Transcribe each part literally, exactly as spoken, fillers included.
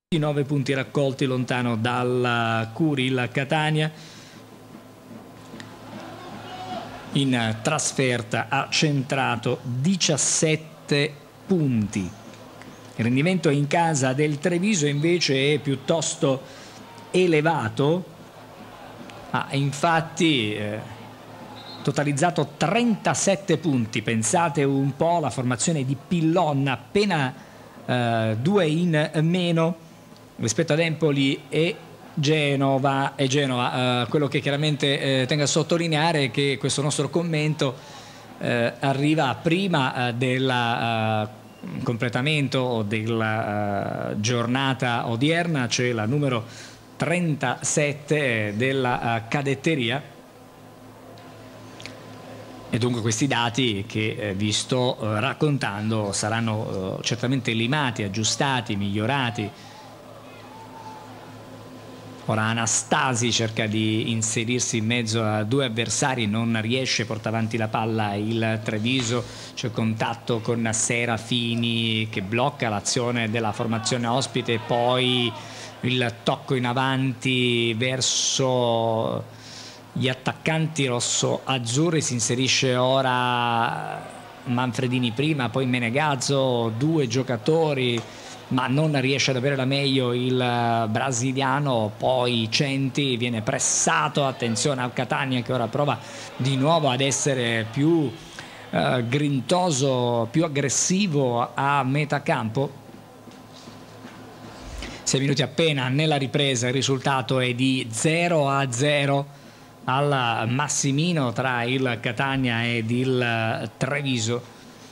nove punti raccolti lontano dal Curi il Catania. In trasferta ha centrato diciassette punti. Il rendimento in casa del Treviso invece è piuttosto elevato, ha infatti eh, totalizzato trentasette punti. Pensate un po', la formazione di Pillon appena eh, due in meno rispetto ad Empoli e Genova. E Genova. Eh, quello che chiaramente eh, tengo a sottolineare è che questo nostro commento eh, arriva prima eh, del eh, completamento della eh, giornata odierna, cioè la numero trentasette della eh, cadetteria, e dunque questi dati che eh, vi sto eh, raccontando saranno eh, certamente limati, aggiustati, migliorati. Ora Anastasi cerca di inserirsi in mezzo a due avversari, non riesce, porta avanti la palla il Treviso, c'è contatto con Serafini che blocca l'azione della formazione ospite, poi il tocco in avanti verso gli attaccanti rosso-azzurri, si inserisce ora Manfredini prima, poi Menegazzo, due giocatori, ma non riesce ad avere la meglio il brasiliano. Poi Centi viene pressato, attenzione al Catania che ora prova di nuovo ad essere più eh, grintoso, più aggressivo a metà campo. Sei minuti appena nella ripresa, il risultato è di zero a zero al Massimino tra il Catania ed il Treviso.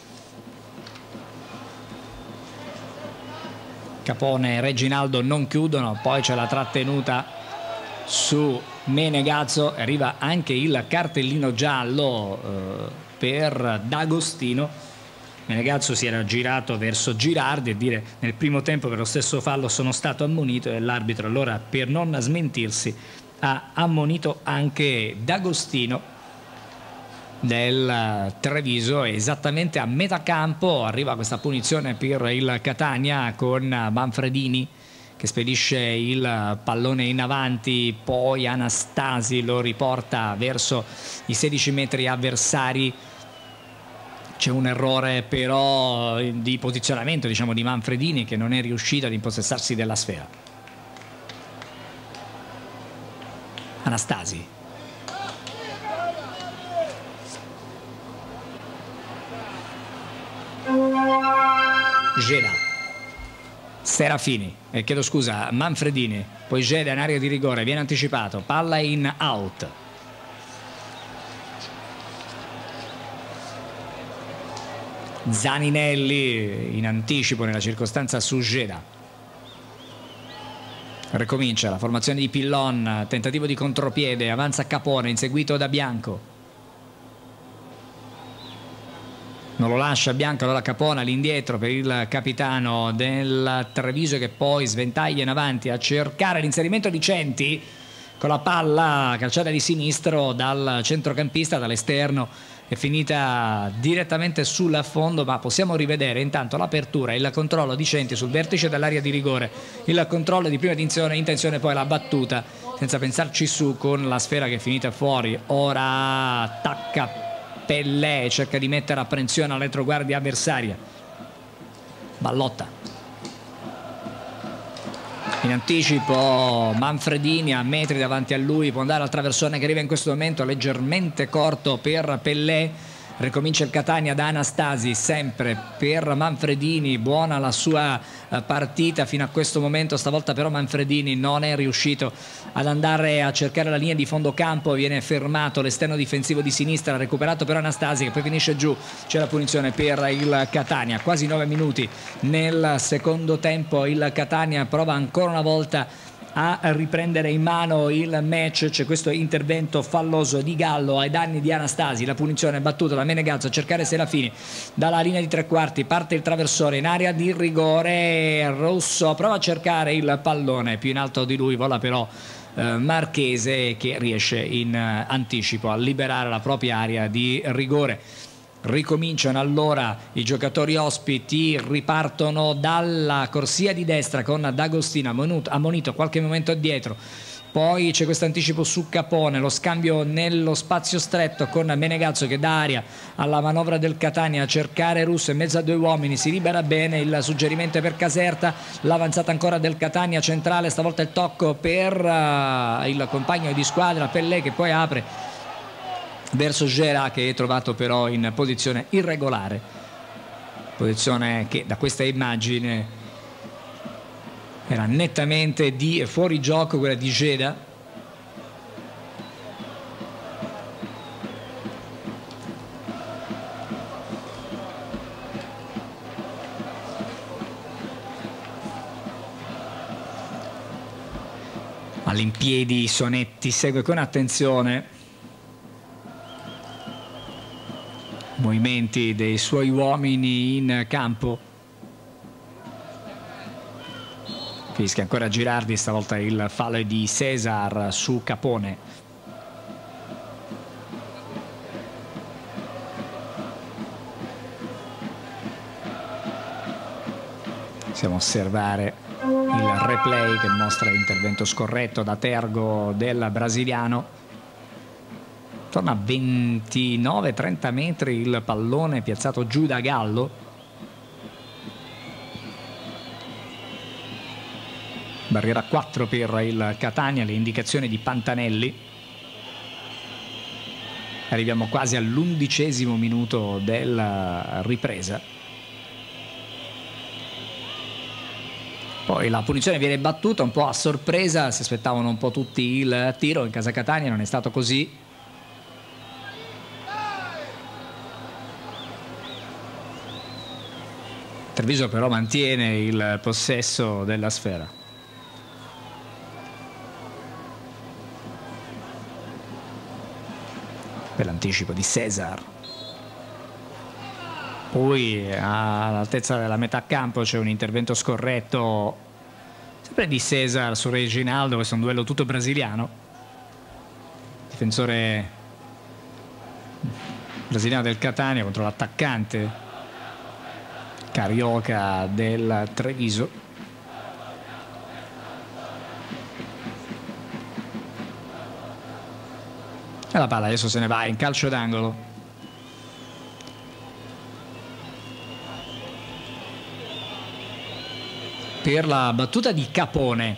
Capone e Reginaldo non chiudono, poi c'è la trattenuta su Menegazzo, arriva anche il cartellino giallo eh, per D'Agostino. Menegazzo si era girato verso Girardi e dire nel primo tempo per lo stesso fallo sono stato ammonito, e l'arbitro allora per non smentirsi ha ammonito anche D'Agostino del Treviso. Esattamente a metà campo arriva questa punizione per il Catania con Manfredini che spedisce il pallone in avanti, poi Anastasi lo riporta verso i sedici metri avversari. C'è un errore però di posizionamento, diciamo, di Manfredini, che non è riuscito ad impossessarsi della sfera. Anastasi. Geda, Serafini, eh, chiedo scusa, Manfredini, poi Geda in area di rigore, viene anticipato, palla in out. Zaninelli in anticipo nella circostanza su Geda. Ricomincia la formazione di Pillon, tentativo di contropiede, avanza Capone, inseguito da Bianco. Non lo lascia Bianco, allora Capone all'indietro per il capitano del Treviso che poi sventaglia in avanti a cercare l'inserimento di Centi con la palla calciata di sinistro dal centrocampista, dall'esterno, è finita direttamente sul fondo, ma possiamo rivedere intanto l'apertura e il controllo di Centi sul vertice dell'area di rigore, il controllo di prima intenzione, intenzione poi la battuta senza pensarci su con la sfera che è finita fuori. Ora attacca Pellè, cerca di mettere apprensione alla retroguardia avversaria. Ballotta in anticipo, Manfredini a metri davanti a lui, può andare al traversone che arriva in questo momento leggermente corto per Pellè. Ricomincia il Catania da Anastasi, sempre per Manfredini, buona la sua partita fino a questo momento, stavolta però Manfredini non è riuscito ad andare a cercare la linea di fondo campo, viene fermato l'esterno difensivo di sinistra, recuperato per Anastasi che poi finisce giù, c'è la punizione per il Catania. Quasi nove minuti nel secondo tempo, il Catania prova ancora una volta a riprendere in mano il match. C'è questo intervento falloso di Gallo ai danni di Anastasi, la punizione battuta da Menegazzo a cercare Serafini dalla linea di tre quarti, parte il traversone in area di rigore, Rosso prova a cercare il pallone, più in alto di lui vola però eh, Marchese che riesce in eh, anticipo a liberare la propria area di rigore. Ricominciano allora i giocatori ospiti, ripartono dalla corsia di destra con D'Agostino ammonito qualche momento addietro. Poi c'è questo anticipo su Capone, lo scambio nello spazio stretto con Menegazzo che dà aria alla manovra del Catania a cercare Russo in mezzo a due uomini, si libera bene, il suggerimento è per Caserta, l'avanzata ancora del Catania centrale, stavolta il tocco per uh, il compagno di squadra Pellè che poi apre verso Gera che è trovato però in posizione irregolare, posizione che da questa immagine era nettamente di fuorigioco, quella di Geda. All'impiedi Sonetti segue con attenzione i movimenti dei suoi uomini in campo. Fischia ancora Girardi, stavolta il fallo è di Cesar su Capone. Possiamo osservare il replay che mostra l'intervento scorretto da Tergo del brasiliano. Torna a ventinove trenta metri il pallone piazzato giù da Gallo. Barriera quattro per il Catania, le indicazioni di Pantanelli. Arriviamo quasi all'undicesimo minuto della ripresa. Poi la punizione viene battuta un po' a sorpresa, si aspettavano un po' tutti il tiro, in casa Catania non è stato così. Treviso però mantiene il possesso della sfera. Per l'anticipo di Cesar, poi all'altezza della metà campo c'è un intervento scorretto sempre di Cesar su Reginaldo. Questo è un duello tutto brasiliano, difensore brasiliano del Catania contro l'attaccante carioca del Treviso. E la palla adesso se ne va in calcio d'angolo. Per la battuta di Capone.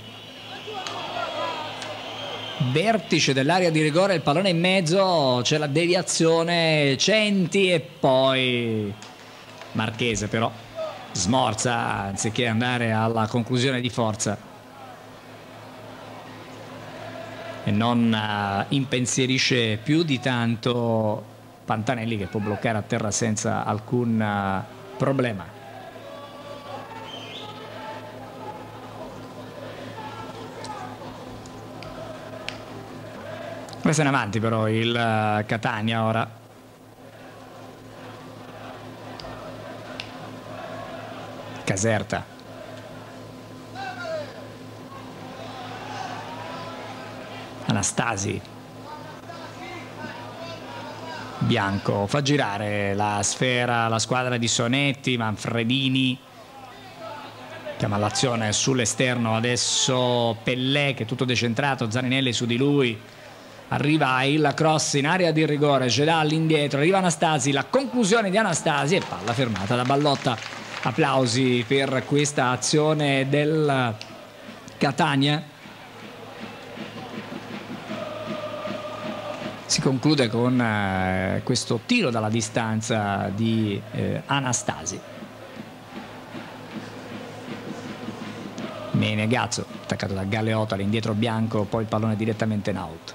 Vertice dell'area di rigore, il pallone in mezzo, c'è la deviazione, Centi e poi Marchese però smorza anziché andare alla conclusione di forza. E non uh, impensierisce più di tanto Pantanelli, che può bloccare a terra senza alcun uh, problema. Questo è in avanti però il uh, Catania ora. Caserta. Anastasi. Bianco fa girare la sfera la squadra di Sonetti, Manfredini chiama l'azione sull'esterno, adesso Pellè che è tutto decentrato, Zaninelli su di lui, arriva il cross in area di rigore, Gedà all'indietro, arriva Anastasi, la conclusione di Anastasi e palla fermata da Ballotta. Applausi per questa azione del Catania. Si conclude con eh, questo tiro dalla distanza di eh, Anastasi. Menegazzo attaccato da Galeotto all'indietro Bianco, poi il pallone direttamente in out.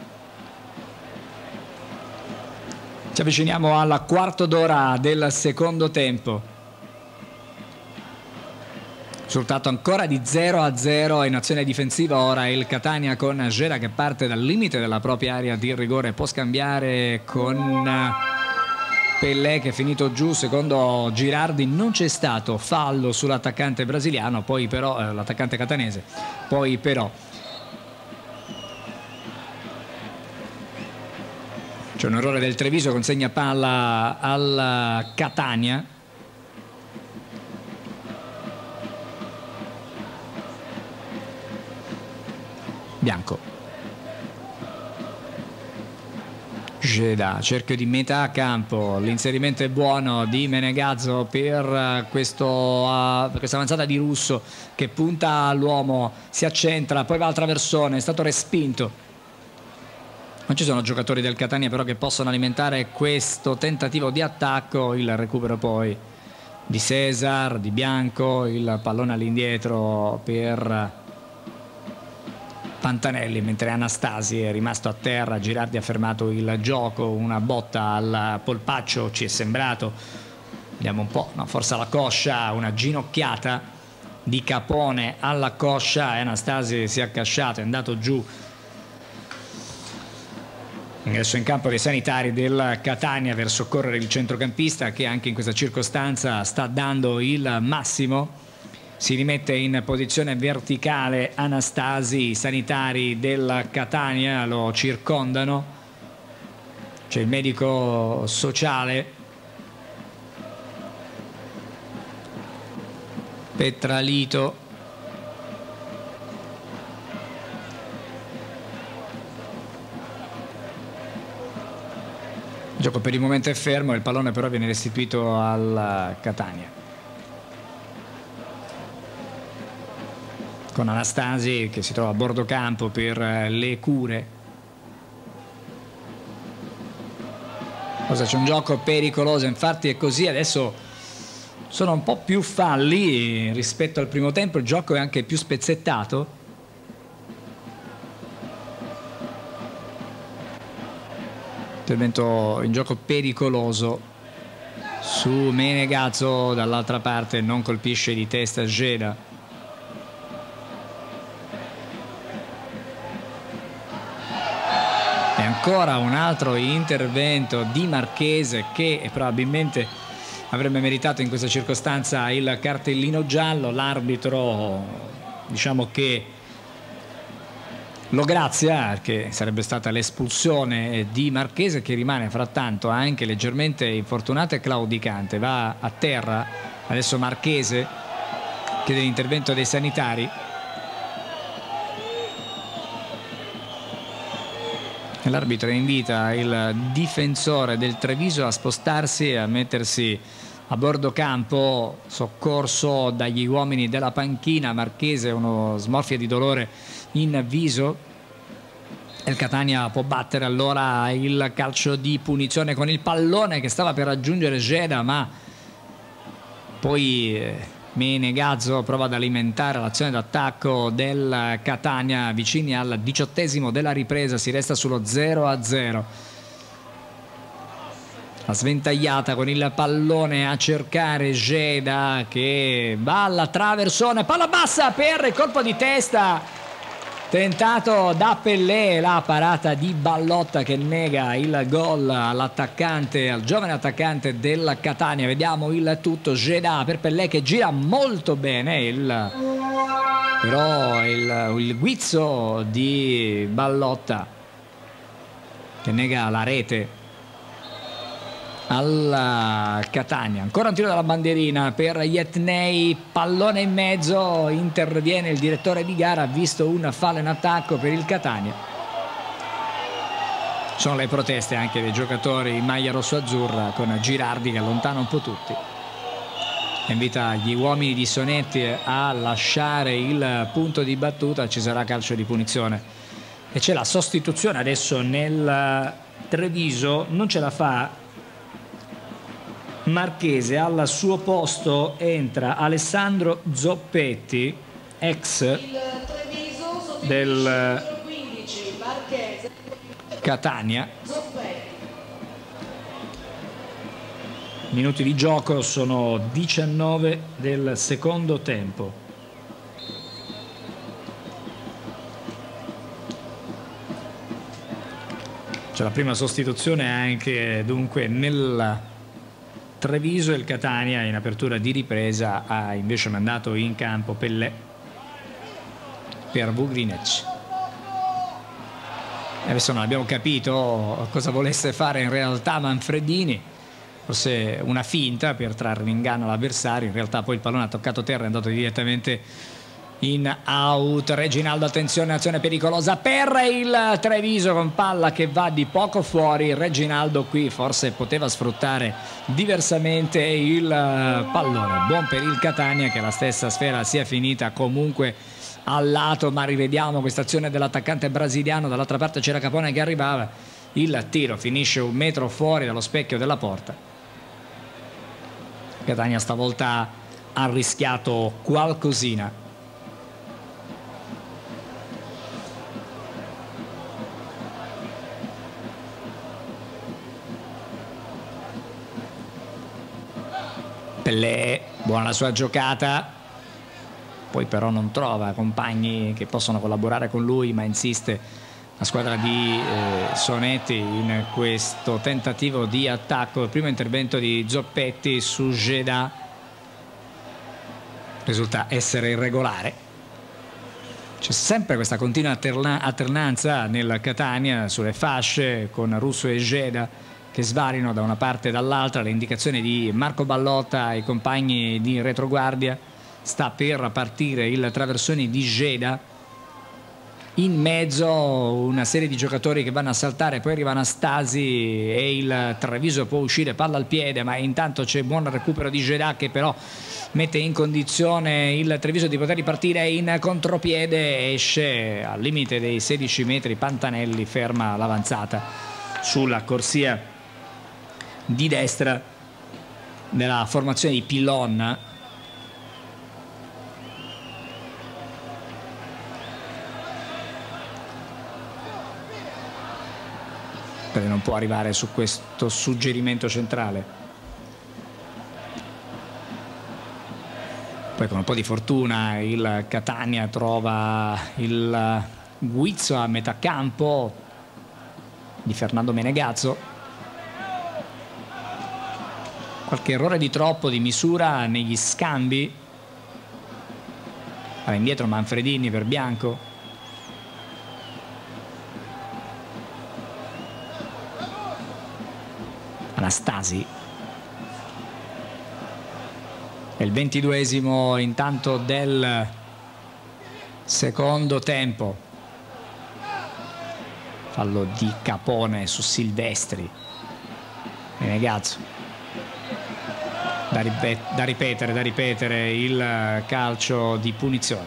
Ci avviciniamo al quarto d'ora del secondo tempo. Risultato ancora di zero a zero in azione difensiva ora il Catania con Gera che parte dal limite della propria area di rigore, può scambiare con Pellè che è finito giù, secondo Girardi non c'è stato fallo sull'attaccante brasiliano, poi però eh, l'attaccante catanese, poi però C'è un errore del Treviso, consegna palla al Catania. Bianco. Geda, cerchio di metà campo, l'inserimento è buono di Menegazzo per, questo, uh, per questa avanzata di Russo che punta all'uomo, si accentra, poi va al traversone, è stato respinto. Non ci sono giocatori del Catania però che possono alimentare questo tentativo di attacco. Il recupero poi di Cesar, di Bianco, il pallone all'indietro per Pantanelli, mentre Anastasi è rimasto a terra. Girardi ha fermato il gioco, una botta al polpaccio ci è sembrato, vediamo un po', no, forse alla coscia, una ginocchiata di Capone alla coscia e Anastasi si è accasciato, è andato giù. Ingresso in campo dei sanitari del Catania per soccorrere il centrocampista che anche in questa circostanza sta dando il massimo. Si rimette in posizione verticale Anastasi, i sanitari del Catania lo circondano, c'è il medico sociale Petralito. Il gioco per il momento è fermo, il pallone però viene restituito al Catania. Con Anastasi che si trova a bordo campo per le cure. Cosa, c'è un gioco pericoloso, infatti è così, adesso sono un po' più falli rispetto al primo tempo, il gioco è anche più spezzettato. Intervento in gioco pericoloso su Menegazzo, dall'altra parte non colpisce di testa Geda. E ancora un altro intervento di Marchese che probabilmente avrebbe meritato in questa circostanza il cartellino giallo. L'arbitro, diciamo che lo grazia, perché sarebbe stata l'espulsione di Marchese, che rimane frattanto anche leggermente infortunato e claudicante. Va a terra adesso Marchese, chiede l'intervento dei sanitari. L'arbitro invita il difensore del Treviso a spostarsi e a mettersi a bordo campo, soccorso dagli uomini della panchina. Marchese, uno smorfia di dolore in viso, e il Catania può battere allora il calcio di punizione con il pallone che stava per raggiungere Geda, ma poi Menegazzo prova ad alimentare l'azione d'attacco del Catania. Vicini al diciottesimo della ripresa, si resta sullo zero a zero. La sventagliata con il pallone a cercare Geda che va alla traversone, palla bassa per il colpo di testa tentato da Pellè, la parata di Ballotta che nega il gol all'attaccante, al giovane attaccante del Catania. Vediamo il tutto, Geda per Pellè che gira molto bene, il, però il, il guizzo di Ballotta che nega la rete al Catania. Ancora un tiro dalla bandierina per Yetnei, pallone in mezzo, interviene il direttore di gara, ha visto un fallo in attacco per il Catania. Sono le proteste anche dei giocatori in maglia rosso-azzurra, con Girardi che allontana un po' tutti. Invita gli uomini di Sonetti a lasciare il punto di battuta, ci sarà calcio di punizione e c'è la sostituzione adesso nel Treviso, non ce la fa Marchese, al suo posto entra Alessandro Zoppetti, ex del Catania. Minuti di gioco, sono diciannove del secondo tempo. C'è la prima sostituzione anche dunque nel Treviso. Il Catania in apertura di ripresa ha invece mandato in campo Pellè per Vugrinec. Adesso non abbiamo capito cosa volesse fare in realtà Manfredini, forse una finta per trarre in inganno l'avversario, in realtà poi il pallone ha toccato terra e è andato direttamente in out. Reginaldo, attenzione, azione pericolosa per il Treviso con palla che va di poco fuori. Reginaldo qui forse poteva sfruttare diversamente il pallone, buon per il Catania che la stessa sfera sia finita comunque al lato, ma rivediamo questa azione dell'attaccante brasiliano. Dall'altra parte c'era Capone che arrivava, il tiro finisce un metro fuori dallo specchio della porta. Catania stavolta ha rischiato qualcosina. Pellè, buona la sua giocata, poi però non trova compagni che possono collaborare con lui, ma insiste la squadra di eh, Sonetti in questo tentativo di attacco. Il primo intervento di Zoppetti su Geda risulta essere irregolare. C'è sempre questa continua alterna alternanza nel Catania sulle fasce con Russo e Geda che svarino da una parte e dall'altra. Le indicazioni di Marco Ballotta ai compagni di retroguardia: sta per partire il traversone di Geda, in mezzo una serie di giocatori che vanno a saltare, poi arriva Anastasi e il Treviso può uscire palla al piede, ma intanto c'è buon recupero di Geda che però mette in condizione il Treviso di poter ripartire in contropiede. Esce al limite dei sedici metri Pantanelli, ferma l'avanzata sulla corsia di destra della formazione di Pillon. Perché non può arrivare su questo suggerimento centrale. Poi con un po' di fortuna il Catania trova il guizzo a metà campo di Fernando Menegazzo. Qualche errore di troppo di misura negli scambi. Va indietro Manfredini per Bianco. Anastasi. È il ventiduesimo intanto del secondo tempo. Fallo di Capone su Silvestri. Menegazzo. Da, ripet da ripetere, da ripetere il calcio di punizione.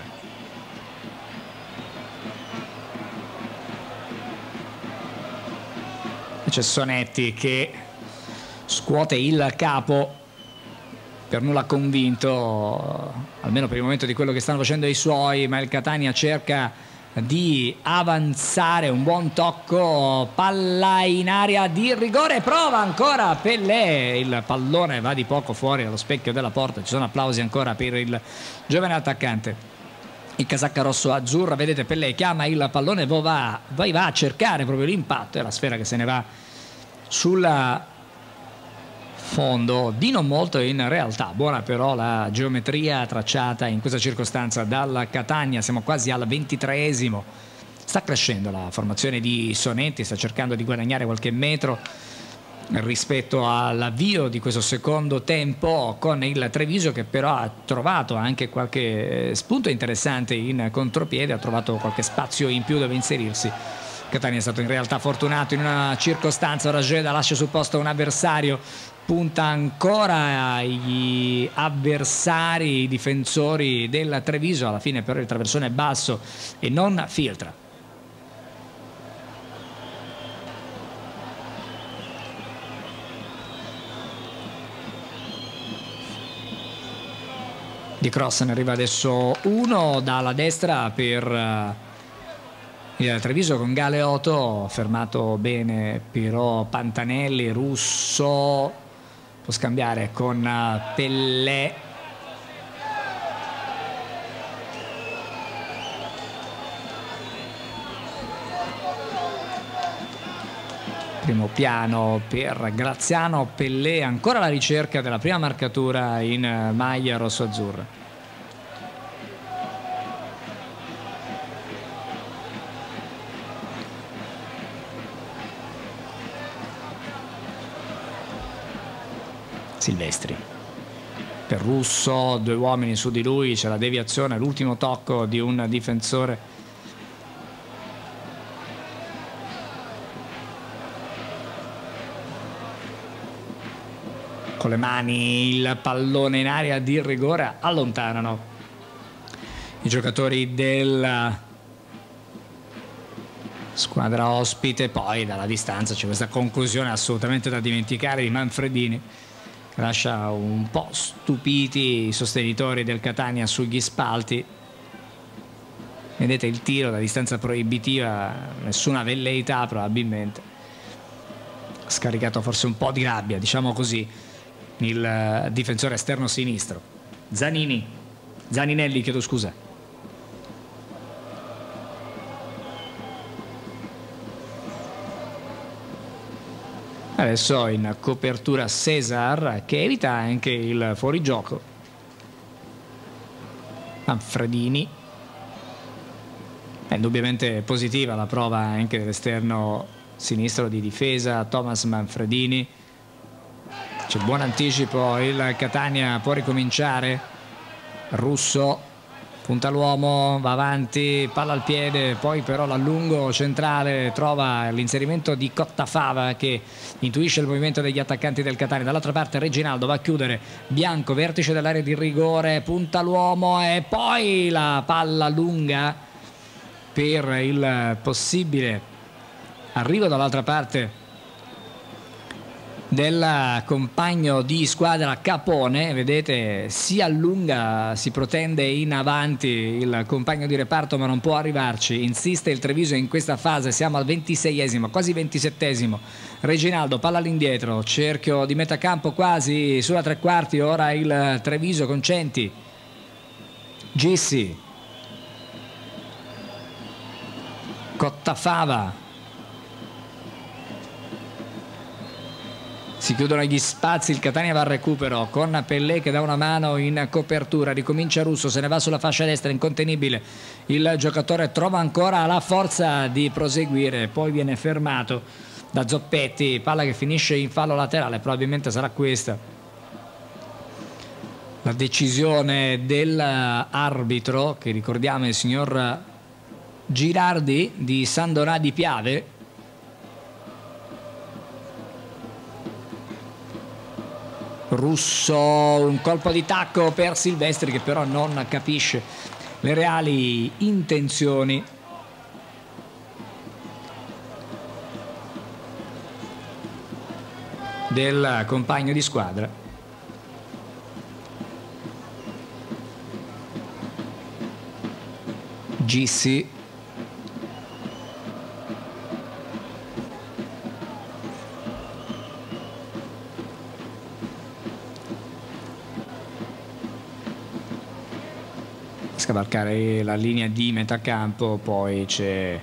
C'è Sonetti che scuote il capo, per nulla convinto, almeno per il momento, di quello che stanno facendo i suoi, ma il Catania cerca di avanzare. Un buon tocco, palla in area di rigore, prova ancora Pellè, il pallone va di poco fuori dallo specchio della porta. Ci sono applausi ancora per il giovane attaccante, il casacca rosso azzurra. Vedete, Pellè chiama il pallone, va, va, va a cercare proprio l'impatto e la sfera che se ne va sulla fondo di non molto in realtà. Buona però la geometria tracciata in questa circostanza dalla Catania. Siamo quasi al ventitreesimo. Sta crescendo la formazione di Sonetti, sta cercando di guadagnare qualche metro rispetto all'avvio di questo secondo tempo, con il Treviso che però ha trovato anche qualche spunto interessante in contropiede, ha trovato qualche spazio in più dove inserirsi. Catania è stato in realtà fortunato in una circostanza. Ora Geda lascia sul posto un avversario, punta ancora agli avversari, i difensori del Treviso. Alla fine però il traversone è basso e non filtra. Di cross ne arriva adesso uno dalla destra per il Treviso con Galeotto, fermato bene però Pantanelli. Russo può scambiare con Pellè. Primo piano per Graziano. Pellè ancora alla ricerca della prima marcatura in maglia rosso-azzurra. Silvestri per Russo, due uomini su di lui, c'è la deviazione, l'ultimo tocco di un difensore. Con le mani il pallone in aria di rigore, allontanano i giocatori della squadra ospite. Poi dalla distanza c'è questa conclusione assolutamente da dimenticare di Manfredini, che lascia un po' stupiti i sostenitori del Catania sugli spalti. Vedete il tiro da distanza proibitiva, nessuna velleità probabilmente, scaricato forse un po' di rabbia, diciamo così, il difensore esterno sinistro Zanini Zaninelli, chiedo scusa. Adesso in copertura Cesar, che evita anche il fuorigioco. Manfredini, è indubbiamente positiva la prova anche dell'esterno sinistro di difesa Thomas Manfredini. C'è buon anticipo, il Catania può ricominciare. Russo punta l'uomo, va avanti, palla al piede, poi però l'allungo centrale trova l'inserimento di Cottafava, che intuisce il movimento degli attaccanti del Catania. Dall'altra parte Reginaldo va a chiudere, Bianco, vertice dell'area di rigore, punta l'uomo e poi la palla lunga per il possibile arrivo dall'altra parte del compagno di squadra Capone. Vedete, si allunga, si protende in avanti il compagno di reparto, ma non può arrivarci. Insiste il Treviso in questa fase, siamo al ventiseiesimo, quasi ventisettesimo. Reginaldo, palla all'indietro, cerchio di metà campo quasi sulla tre quarti, ora il Treviso con Centi. Gissi, Cottafava, si chiudono gli spazi, il Catania va al recupero con Pellè che dà una mano in copertura, ricomincia Russo, se ne va sulla fascia destra, incontenibile il giocatore, trova ancora la forza di proseguire, poi viene fermato da Zoppetti, palla che finisce in fallo laterale, probabilmente sarà questa la decisione dell'arbitro, che ricordiamo è il signor Girardi di San Donà di Piave. Russo, un colpo di tacco per Silvestri, che però non capisce le reali intenzioni del compagno di squadra. Gissi, scavalcare la linea di metà campo, poi c'è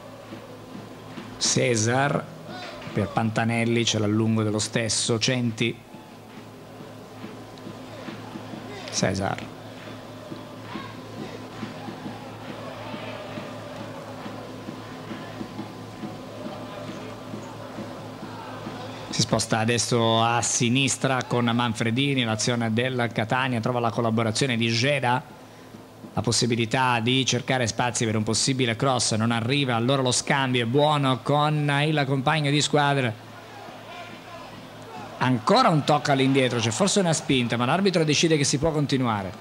Cesar, per Pantanelli c'è l'allungo dello stesso Centi. Cesar, si sposta adesso a sinistra con Manfredini, l'azione del Catania trova la collaborazione di Geda, la possibilità di cercare spazi per un possibile cross, non arriva, allora lo scambio è buono con il compagno di squadra. Ancora un tocco all'indietro, c'è forse una spinta, ma l'arbitro decide che si può continuare.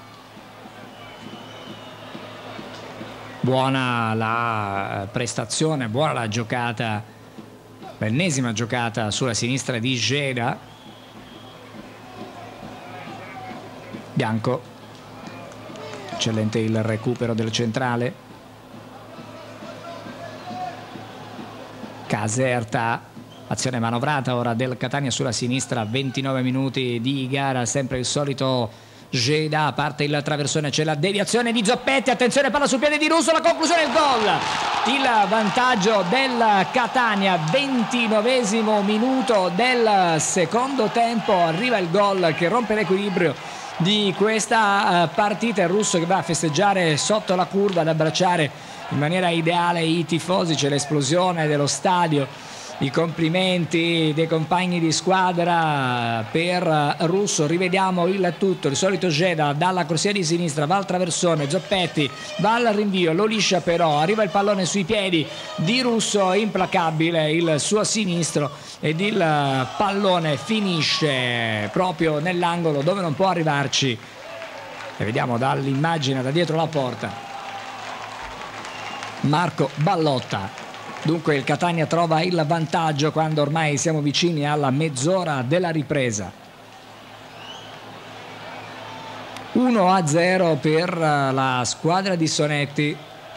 Buona la prestazione, buona la giocata, l'ennesima giocata sulla sinistra di Geda. Bianco, eccellente il recupero del centrale. Caserta, azione manovrata ora del Catania sulla sinistra, ventinove minuti di gara, sempre il solito Geda, parte il traversone, c'è la deviazione di Zoppetti, attenzione, palla sul piede di Russo, la conclusione, il gol, il vantaggio del Catania, ventinovesimo minuto del secondo tempo, arriva il gol che rompe l'equilibrio di questa partita. Il Russo che va a festeggiare sotto la curva, ad abbracciare in maniera ideale i tifosi, c'è l'esplosione dello stadio I complimenti dei compagni di squadra per Russo. Rivediamo il tutto, il solito Geda dalla corsia di sinistra, va al traversone, Zoppetti va al rinvio, lo liscia però, arriva il pallone sui piedi di Russo, implacabile il suo sinistro ed il pallone finisce proprio nell'angolo dove non può arrivarci. E vediamo dall'immagine da dietro la porta Marco Ballotta. Dunque il Catania trova il vantaggio quando ormai siamo vicini alla mezz'ora della ripresa. uno a zero per la squadra di Sonetti.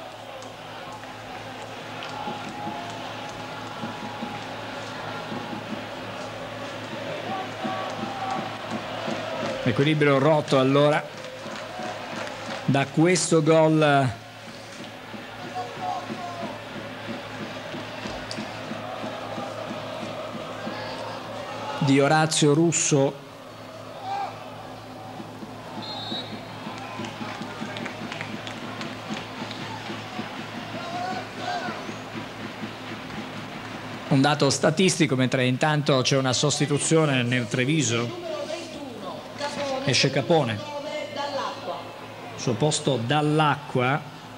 Equilibrio rotto allora da questo gol di Orazio Russo. Un dato statistico, mentre intanto c'è una sostituzione nel Treviso. Esce Capone, suo posto Dall'Acqua.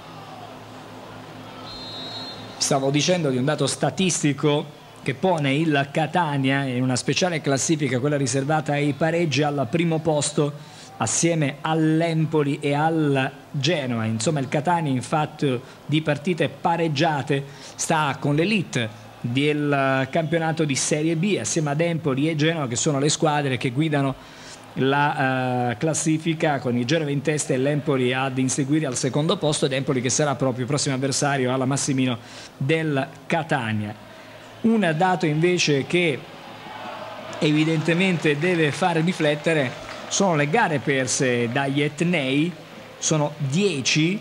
Stavo dicendo di un dato statistico che pone il Catania in una speciale classifica, quella riservata ai pareggi, al primo posto assieme all'Empoli e al Genoa. Insomma il Catania in fatto di partite pareggiate sta con l'elite del campionato di Serie B assieme ad Empoli e Genoa, che sono le squadre che guidano la uh, classifica, con il Genova in testa e l'Empoli ad inseguire al secondo posto, ed Empoli che sarà proprio il prossimo avversario alla Massimino del Catania. Un dato invece che evidentemente deve fare riflettere sono le gare perse dagli etnei, sono dieci,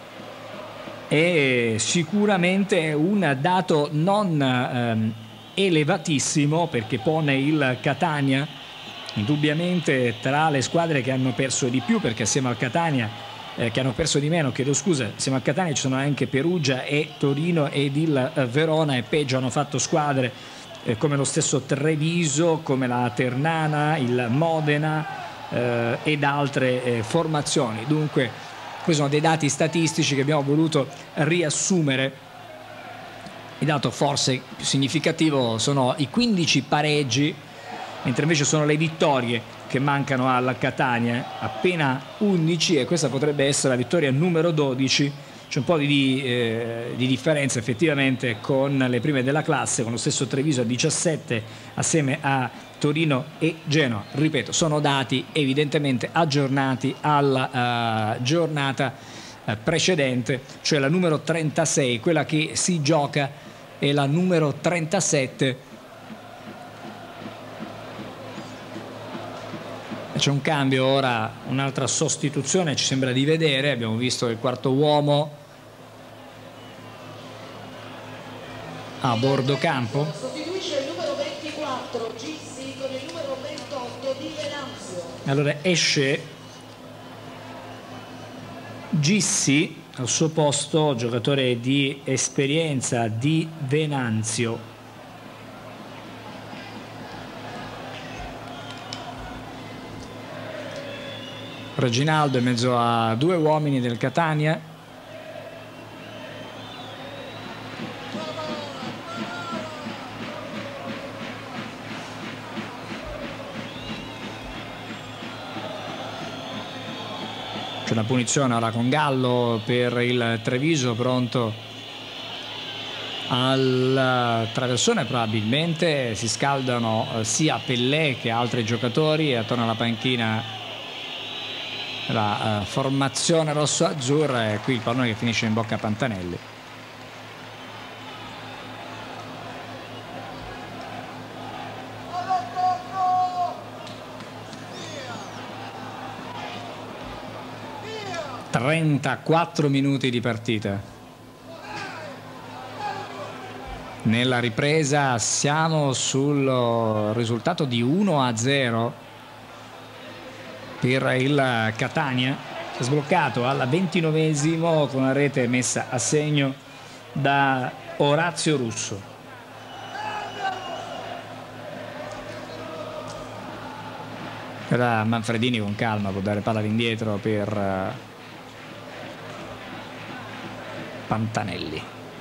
e sicuramente un dato non ehm, elevatissimo, perché pone il Catania indubbiamente tra le squadre che hanno perso di più, perché assieme al Catania Eh, che hanno perso di meno, chiedo scusa, insieme al Catania ci sono anche Perugia e Torino ed il eh, Verona, e peggio hanno fatto squadre eh, come lo stesso Treviso, come la Ternana, il Modena eh, ed altre eh, formazioni. Dunque questi sono dei dati statistici che abbiamo voluto riassumere. Il dato forse più significativo sono i quindici pareggi, mentre invece sono le vittorie che mancano al Catania, appena undici, e questa potrebbe essere la vittoria numero dodici. C'è un po' di, eh, di differenza effettivamente con le prime della classe, con lo stesso Treviso a diciassette assieme a Torino e Genoa. Ripeto, sono dati evidentemente aggiornati alla uh, giornata uh, precedente, cioè la numero trentasei, quella che si gioca è la numero trentasette. C'è un cambio ora, un'altra sostituzione ci sembra di vedere. Abbiamo visto il quarto uomo a bordo campo. Sostituisce il numero ventiquattro Gissi con il numero ventotto di Venanzio. Allora esce Gissi al suo posto, giocatore di esperienza di Venanzio. Reginaldo in mezzo a due uomini del Catania. C'è una punizione ora con Gallo per il Treviso, pronto al traversone. Probabilmente si scaldano sia Pellè che altri giocatori, e attorno alla panchina la uh, formazione rosso-azzurra, e qui il pallone che finisce in bocca a Pantanelli. trentaquattro minuti di partita. Nella ripresa siamo sul risultato di uno a zero per il Catania, sbloccato al ventinovesimo con una rete messa a segno da Orazio Russo. Ora Manfredini con calma può dare palla all'indietro per Pantanelli.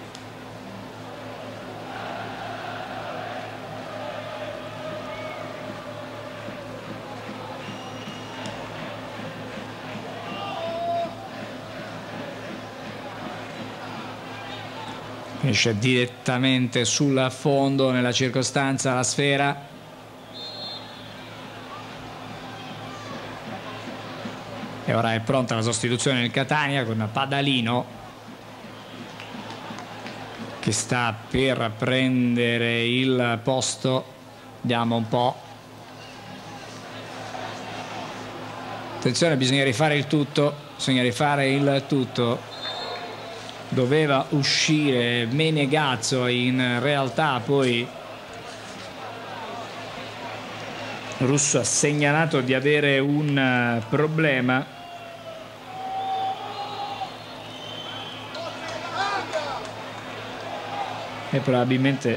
Esce direttamente sul fondo nella circostanza la sfera. E ora è pronta la sostituzione del Catania con Padalino che sta per prendere il posto. Vediamo un po'. Attenzione, bisogna rifare il tutto. Bisogna rifare il tutto. Doveva uscire Menegazzo, in realtà poi Russo ha segnalato di avere un problema. E probabilmente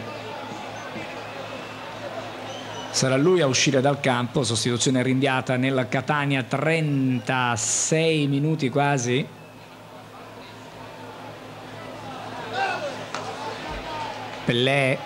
sarà lui a uscire dal campo. Sostituzione rinviata nel Catania, trentasei minuti quasi. Pellè.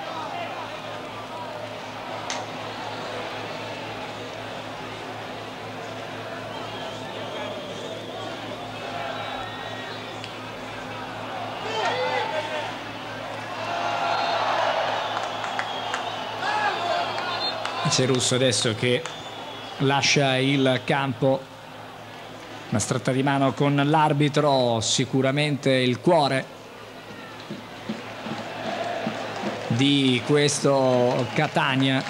C'è Russo adesso che lascia il campo. Una stretta di mano con l'arbitro, sicuramente il cuore di questo Catania.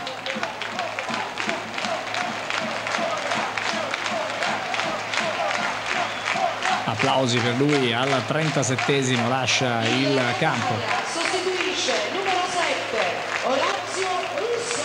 Applausi per lui. Al trentasettesimo lascia il campo. Sostituisce numero sette Orazio Russo.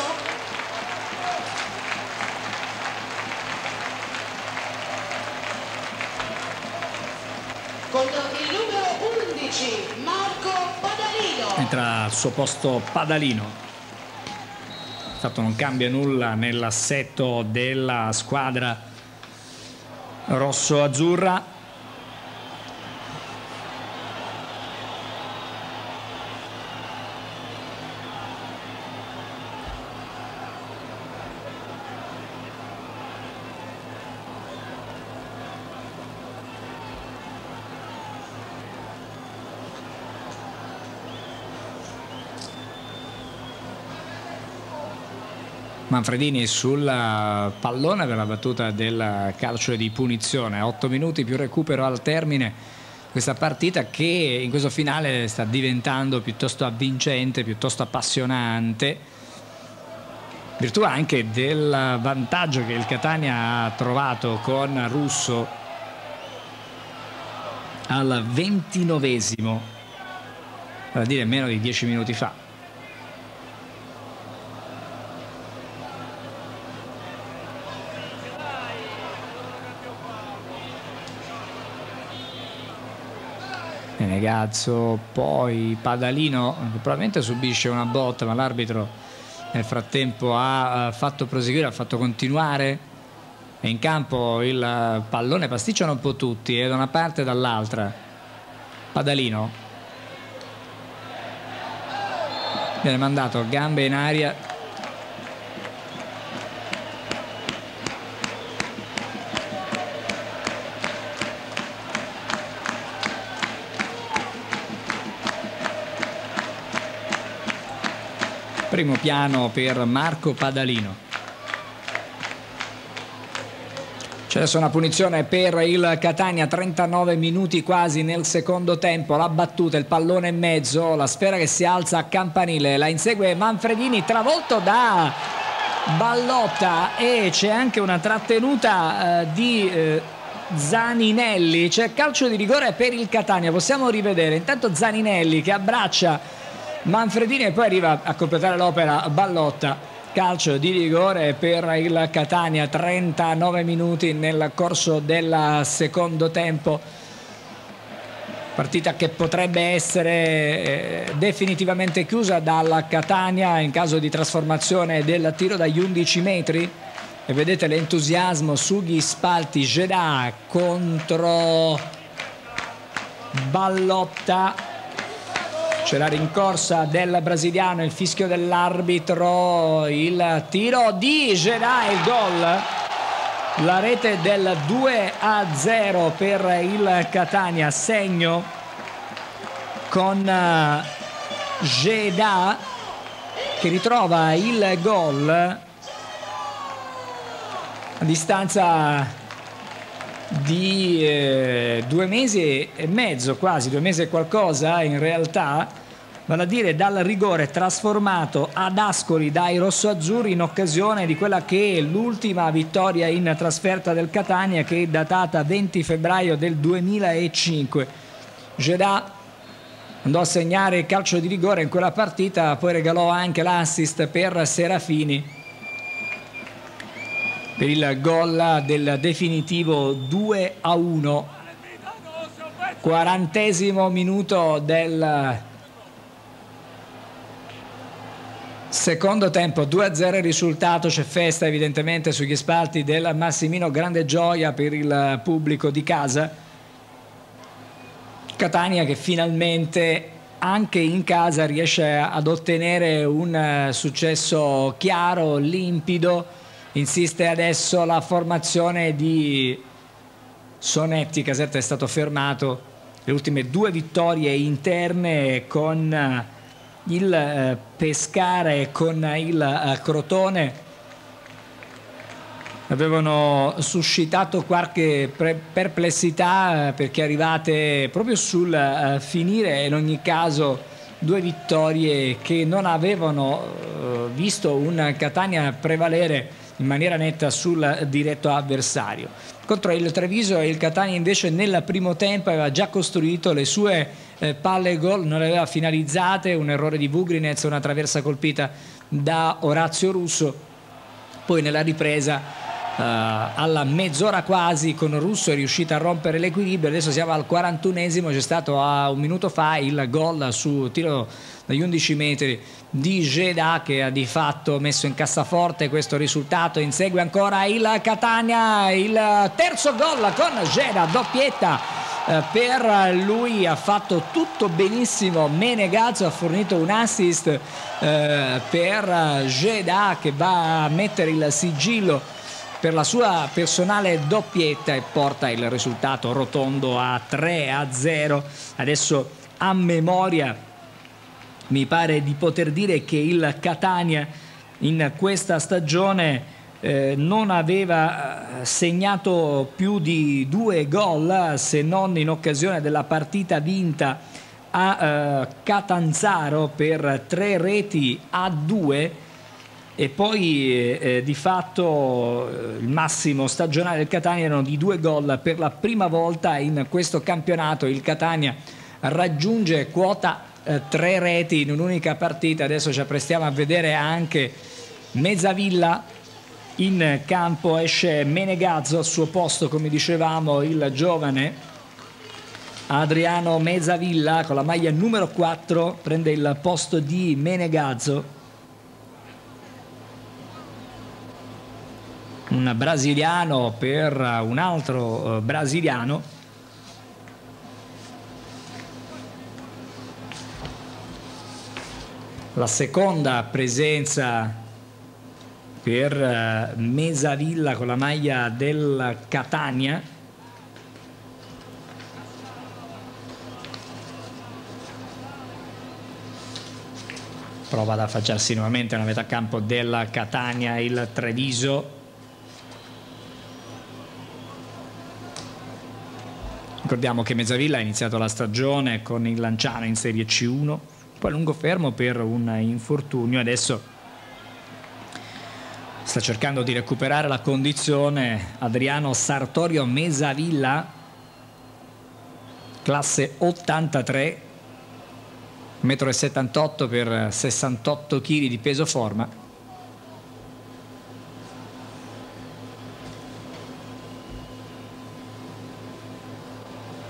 Con il numero undici Marco Padalino. Entra al suo posto Padalino. Infatti non cambia nulla nell'assetto della squadra rosso-azzurra. Manfredini sul pallone per la battuta del calcio di punizione. otto minuti più recupero al termine. Questa partita che in questo finale sta diventando piuttosto avvincente, piuttosto appassionante, virtù anche del vantaggio che il Catania ha trovato con Russo al ventinovesimo, vale a dire meno di dieci minuti fa. Menegazzo, poi Padalino, che probabilmente subisce una botta, ma l'arbitro nel frattempo ha fatto proseguire, ha fatto continuare. E in campo il pallone pasticciano un po' tutti, eh, da una parte e dall'altra. Padalino viene mandato a gambe in aria. Primo piano per Marco Padalino. C'è adesso una punizione per il Catania, trentanove minuti quasi nel secondo tempo. La battuta, il pallone in mezzo, la sfera che si alza a campanile, la insegue Manfredini, travolto da Ballotta, e c'è anche una trattenuta eh, di eh, Zaninelli. C'è calcio di rigore per il Catania, possiamo rivedere. Intanto Zaninelli che abbraccia Manfredini e poi arriva a completare l'opera Ballotta. Calcio di rigore per il Catania, trentanove minuti nel corso del secondo tempo. Partita che potrebbe essere eh, definitivamente chiusa dal Catania in caso di trasformazione del tiro dagli undici metri. e vedete l'entusiasmo sugli spalti. Jeddah contro Ballotta, c'è la rincorsa del brasiliano, il fischio dell'arbitro, il tiro di Jeddah e il gol, la rete del due a zero per il Catania, segno con Jeddah che ritrova il gol a distanza di eh, due mesi e mezzo, quasi due mesi e qualcosa in realtà, vale a dire dal rigore trasformato ad Ascoli dai rossonerazzurri in occasione di quella che è l'ultima vittoria in trasferta del Catania, che è datata venti febbraio del duemilacinque. Jeddah andò a segnare il calcio di rigore in quella partita, poi regalò anche l'assist per Serafini per il gol del definitivo due a uno. quarantesimo minuto del secondo tempo, due a zero il risultato. C'è festa evidentemente sugli spalti del Massimino, grande gioia per il pubblico di casa. Catania che finalmente anche in casa riesce ad ottenere un successo chiaro, limpido. Insiste adesso la formazione di Sonetti. Caserta è stato fermato, le ultime due vittorie interne con il Pescara e con il Crotone avevano suscitato qualche perplessità, perché arrivate proprio sul finire, in ogni caso due vittorie che non avevano visto un Catania prevalere in maniera netta sul diretto avversario. Contro il Treviso il Catania invece nel primo tempo aveva già costruito le sue eh, palle gol, non le aveva finalizzate, un errore di Vugrinez, una traversa colpita da Orazio Russo. Poi nella ripresa eh, alla mezz'ora quasi con Russo è riuscita a rompere l'equilibrio. Adesso siamo al quarantunesimo, c'è stato a un minuto fa il gol su tiro dagli undici metri di Jeddah, che ha di fatto messo in cassaforte questo risultato. Insegue ancora il Catania, il terzo gol con Jeddah, doppietta eh, per lui, ha fatto tutto benissimo Menegazzo, ha fornito un assist eh, per Jeddah, che va a mettere il sigillo per la sua personale doppietta e porta il risultato rotondo a tre a zero. Adesso a memoria mi pare di poter dire che il Catania in questa stagione eh, non aveva segnato più di due gol, se non in occasione della partita vinta a eh, Catanzaro per tre reti a due, e poi eh, di fatto eh, il massimo stagionale del Catania erano di due gol. Per la prima volta in questo campionato il Catania raggiunge quota tre reti in un'unica partita. Adesso ci apprestiamo a vedere anche Mezzavilla in campo. Esce Menegazzo, al suo posto, come dicevamo, il giovane Adriano Mezzavilla con la maglia numero quattro prende il posto di Menegazzo, un brasiliano per un altro brasiliano. La seconda presenza per Mezzavilla con la maglia del Catania. Prova ad affacciarsi nuovamente alla metà campo della Catania il Treviso. Ricordiamo che Mezzavilla ha iniziato la stagione con il Lanciano in Serie C uno, poi lungo fermo per un infortunio, adesso sta cercando di recuperare la condizione. Adriano Sartorio Mezzavilla, classe ottantatré, uno e settantotto metri per sessantotto chili di peso forma.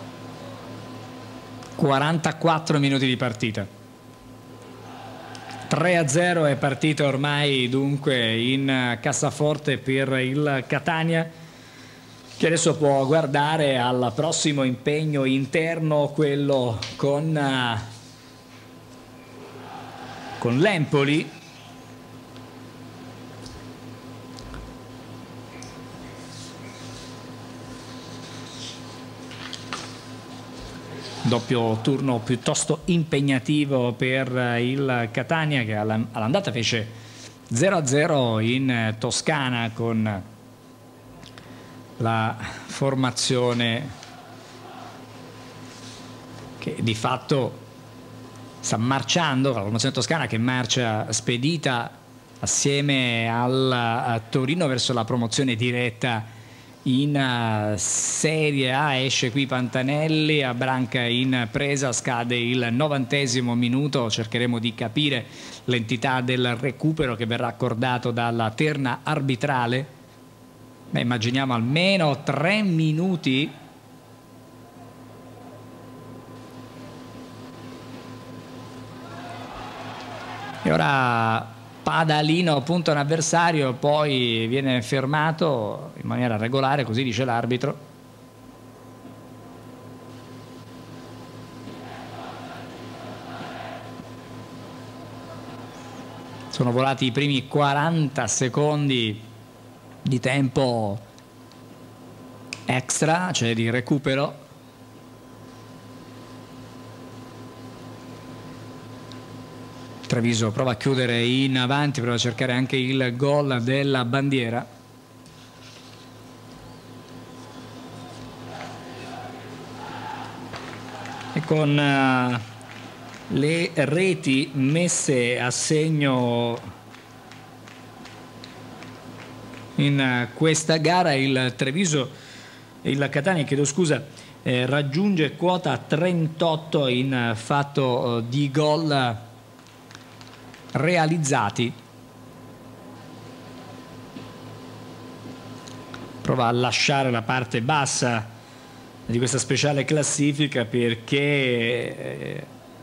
quarantaquattro minuti di partita. tre a zero è partita ormai dunque in cassaforte per il Catania, che adesso può guardare al prossimo impegno interno, quello con, uh, con l'Empoli. Doppio turno piuttosto impegnativo per il Catania, che all'andata fece zero a zero in Toscana con la formazione che di fatto sta marciando, la formazione toscana che marcia spedita assieme al Torino verso la promozione diretta in Serie A. Esce qui Pantanelli, a Branca in presa, scade il novantesimo minuto, cercheremo di capire l'entità del recupero che verrà accordato dalla terna arbitrale. Beh, immaginiamo almeno tre minuti. E ora Padalino punta un avversario, poi viene fermato in maniera regolare, così dice l'arbitro. Sono volati i primi quaranta secondi di tempo extra, cioè di recupero. Treviso prova a chiudere in avanti, prova a cercare anche il gol della bandiera. E con uh, le reti messe a segno in uh, questa gara, il Treviso, il Catania, chiedo scusa, eh, raggiunge quota trentotto in uh, fatto uh, di gol realizzati. Prova a lasciare la parte bassa di questa speciale classifica perché eh,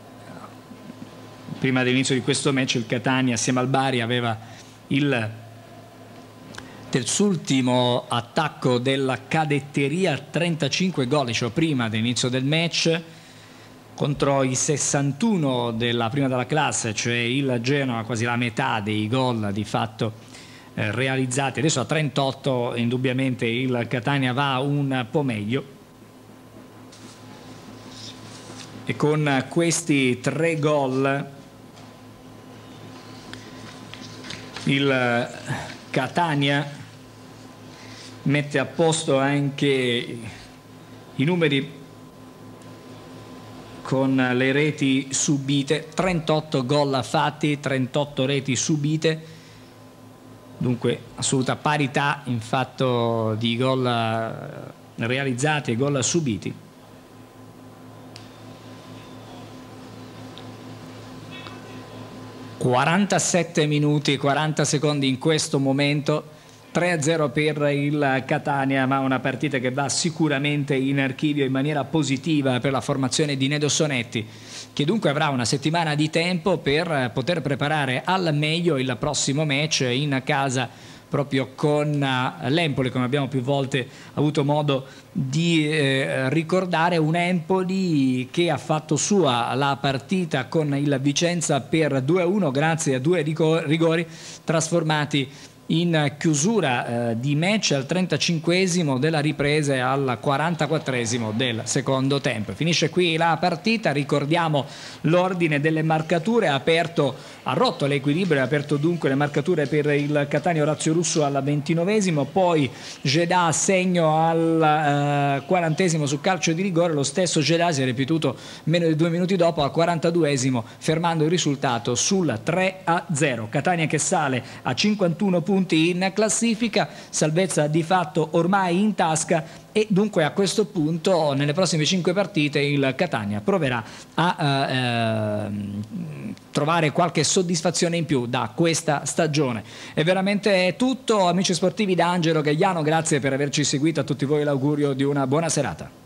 prima dell'inizio di questo match il Catania assieme al Bari aveva il terzultimo attacco della cadetteria, trentacinque gol, cioè prima dell'inizio del match, contro i sessantuno della prima della classe, cioè il Genoa, quasi la metà dei gol di fatto eh, realizzati. Adesso a trentotto indubbiamente il Catania va un po' meglio, e con questi tre gol il Catania mette a posto anche i numeri con le reti subite, trentotto gol fatti, trentotto reti subite, dunque assoluta parità in fatto di gol realizzati e gol subiti. quarantasette minuti, quaranta secondi in questo momento, tre a zero per il Catania, ma una partita che va sicuramente in archivio in maniera positiva per la formazione di Nedo Sonetti, che dunque avrà una settimana di tempo per poter preparare al meglio il prossimo match in casa proprio con l'Empoli, come abbiamo più volte avuto modo di eh, ricordare, un Empoli che ha fatto sua la partita con il Vicenza per due a uno grazie a due rigori trasformati in chiusura eh, di match al trentacinquesimo della ripresa e al quarantaquattresimo del secondo tempo. Finisce qui la partita, ricordiamo l'ordine delle marcature: ha aperto, ha rotto l'equilibrio, ha aperto dunque le marcature per il Catania Orazio Russo al ventinovesimo, poi Gedà segno al eh, quarantesimo su calcio di rigore, lo stesso Gedà si è ripetuto meno di due minuti dopo al quarantaduesimo, fermando il risultato sul tre a zero. Catania che sale a cinquantuno punti in classifica, salvezza di fatto ormai in tasca, e dunque a questo punto nelle prossime cinque partite il Catania proverà a eh, trovare qualche soddisfazione in più da questa stagione. È veramente tutto, amici sportivi, da Angelo Gagliano, grazie per averci seguito, a tutti voi l'augurio di una buona serata.